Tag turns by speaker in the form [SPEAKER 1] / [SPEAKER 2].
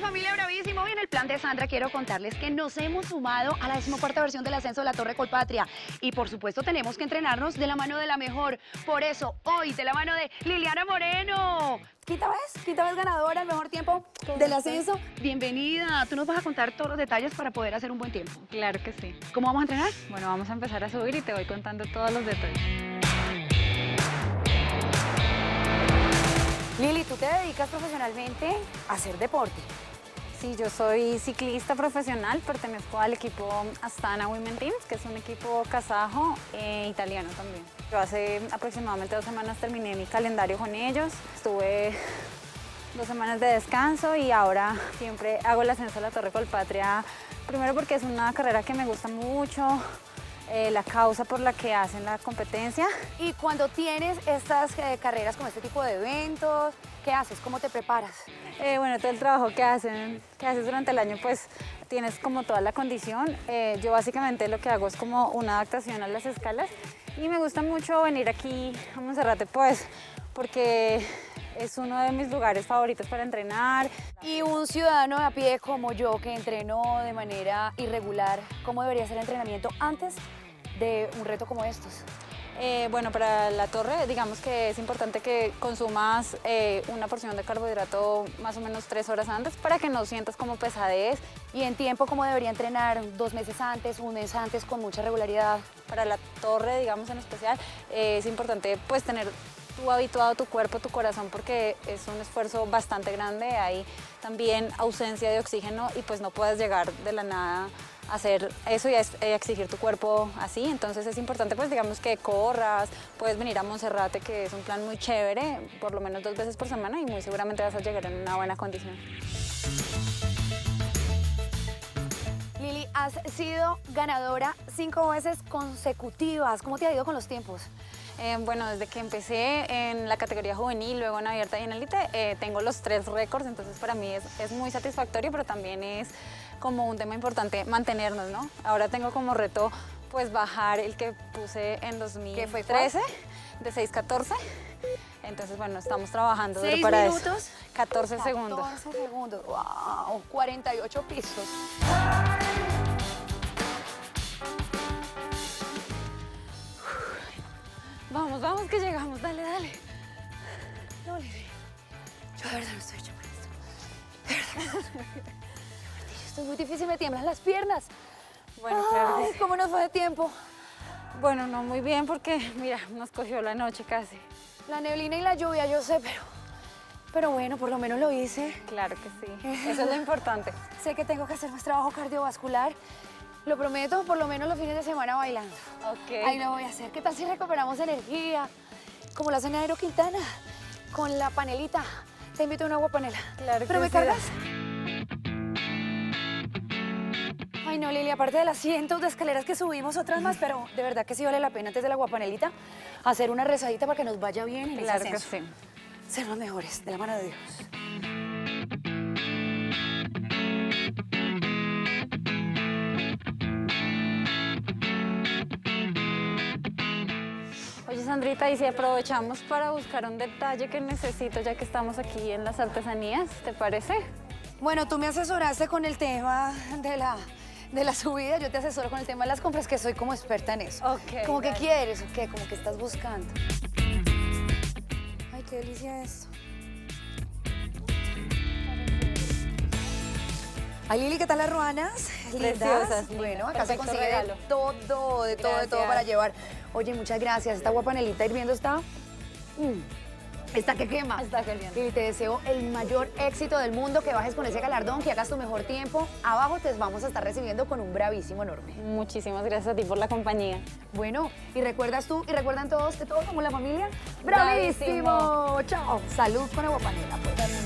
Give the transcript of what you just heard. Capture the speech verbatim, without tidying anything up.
[SPEAKER 1] familia Bravísimo. Hoy en el plan de Sandra quiero contarles que nos hemos sumado a la decimocuarta versión del ascenso de la Torre Colpatria. Y por supuesto tenemos que entrenarnos de la mano de la mejor. Por eso, hoy de la mano de Liliana Moreno. Quinta vez, quinta vez ganadora, el mejor tiempo del ascenso. Bienvenida. Tú nos vas a contar todos los detalles para poder hacer un buen tiempo.
[SPEAKER 2] Claro que sí.
[SPEAKER 1] ¿Cómo vamos a entrenar?
[SPEAKER 2] Bueno, vamos a empezar a subir y te voy contando todos los detalles.
[SPEAKER 1] Lili, tú te dedicas profesionalmente a hacer deporte.
[SPEAKER 2] Sí, yo soy ciclista profesional, pertenezco al equipo Astana Women Teams, que es un equipo kazajo e italiano también. Yo hace aproximadamente dos semanas terminé mi calendario con ellos, estuve dos semanas de descanso y ahora siempre hago el ascenso a la Torre Colpatria, primero porque es una carrera que me gusta mucho, eh, la causa por la que hacen la competencia.
[SPEAKER 1] Y cuando tienes estas eh, carreras con este tipo de eventos, ¿qué haces? ¿Cómo te preparas?
[SPEAKER 2] Eh, bueno, todo el trabajo que, hacen, que haces durante el año, pues tienes como toda la condición. Eh, yo básicamente lo que hago es como una adaptación a las escalas y me gusta mucho venir aquí a Monserrate, pues, porque es uno de mis lugares favoritos para entrenar.
[SPEAKER 1] Y un ciudadano a pie como yo que entrenó de manera irregular, ¿cómo debería ser el entrenamiento antes de un reto como estos?
[SPEAKER 2] Eh, bueno, para la torre, digamos que es importante que consumas eh, una porción de carbohidrato más o menos tres horas antes para que no sientas como pesadez.
[SPEAKER 1] ¿Y en tiempo cómo debería entrenar? ¿Dos meses antes, un mes antes, con mucha regularidad?
[SPEAKER 2] Para la torre, digamos en especial, eh, es importante pues tener tú habituado tu cuerpo, tu corazón, porque es un esfuerzo bastante grande, hay también ausencia de oxígeno y pues no puedes llegar de la nada a hacer eso y a exigir tu cuerpo así, entonces es importante pues digamos que corras, puedes venir a Monserrate, que es un plan muy chévere, por lo menos dos veces por semana y muy seguramente vas a llegar en una buena condición.
[SPEAKER 1] Lili, has sido ganadora cinco veces consecutivas, ¿cómo te ha ido con los tiempos?
[SPEAKER 2] Eh, bueno, desde que empecé en la categoría juvenil, luego en abierta y en élite, eh, tengo los tres récords, entonces para mí es, es muy satisfactorio, pero también es como un tema importante mantenernos, ¿no? Ahora tengo como reto pues bajar el que puse en dos mil trece, de seis catorce, entonces bueno, estamos trabajando
[SPEAKER 1] ¿Seis
[SPEAKER 2] para
[SPEAKER 1] minutos?
[SPEAKER 2] eso. catorce segundos.
[SPEAKER 1] catorce segundos, wow, cuarenta y ocho pisos.
[SPEAKER 2] Vamos, vamos que llegamos, dale, dale.
[SPEAKER 1] No, Lili, yo de verdad no estoy hecha para esto. De verdad no estoy hecha. Esto es muy difícil, me tiemblan las piernas.
[SPEAKER 2] Bueno, claro.
[SPEAKER 1] Ay, ¿cómo nos fue de tiempo?
[SPEAKER 2] Bueno, no muy bien porque, mira, nos cogió la noche casi.
[SPEAKER 1] La neblina y la lluvia, yo sé, pero... Pero bueno, por lo menos lo hice.
[SPEAKER 2] Claro que sí, eso es lo importante.
[SPEAKER 1] Sé que tengo que hacer más trabajo cardiovascular. Lo prometo, por lo menos los fines de semana bailando.
[SPEAKER 2] Ok.
[SPEAKER 1] Ahí lo voy a hacer. ¿Qué tal si recuperamos energía? Como la cena de Nairo Quintana, con la panelita. Te invito a una agua panela.
[SPEAKER 2] Claro que
[SPEAKER 1] ¿Pero me
[SPEAKER 2] sí.
[SPEAKER 1] cargas? Ay, no, Lili, aparte de las cientos de escaleras que subimos, otras más, pero de verdad que sí vale la pena antes de la guapanelita hacer una rezadita para que nos vaya bien en
[SPEAKER 2] Claro
[SPEAKER 1] ese
[SPEAKER 2] que
[SPEAKER 1] ascenso.
[SPEAKER 2] sí.
[SPEAKER 1] Ser los mejores, de la mano de Dios.
[SPEAKER 2] Oye, Sandrita, y si aprovechamos para buscar un detalle que necesito, ya que estamos aquí en las artesanías, ¿te parece?
[SPEAKER 1] Bueno, tú me asesoraste con el tema de la, de la subida, yo te asesoro con el tema de las compras, que soy como experta en eso.
[SPEAKER 2] Ok,
[SPEAKER 1] ¿Cómo que
[SPEAKER 2] dale.
[SPEAKER 1] quieres o qué? ¿Cómo que estás buscando? Ay, qué delicia esto. Ay, Lili, ¿qué tal las ruanas?
[SPEAKER 2] Preciosas, lindas.
[SPEAKER 1] Bueno, acá se
[SPEAKER 2] Perfecto
[SPEAKER 1] consigue
[SPEAKER 2] regalo.
[SPEAKER 1] de todo, de todo, de todo
[SPEAKER 2] Gracias.
[SPEAKER 1] para llevar. Oye, muchas gracias. Esta guapanelita hirviendo está... Mm, está que quema.
[SPEAKER 2] Está genial.
[SPEAKER 1] Lili, te deseo el mayor éxito del mundo, que bajes con ese galardón, que hagas tu mejor tiempo. Abajo te vamos a estar recibiendo con un bravísimo enorme.
[SPEAKER 2] Muchísimas gracias a ti por la compañía.
[SPEAKER 1] Bueno, y recuerdas tú, y recuerdan todos que todos somos la familia
[SPEAKER 2] Bravísimo.
[SPEAKER 1] Bravísimo. Chao. Salud con agua panela, pues.